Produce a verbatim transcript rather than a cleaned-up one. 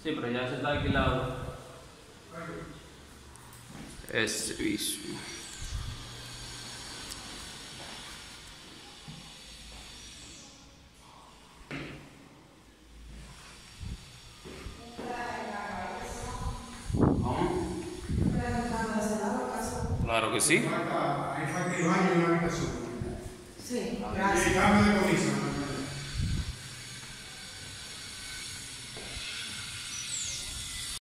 Sí, pero ya se está alquilado. Este mismo. Claro que sí. Ahí falta el baño y una habitación. Sí, Y el gracias. cambio de comisario.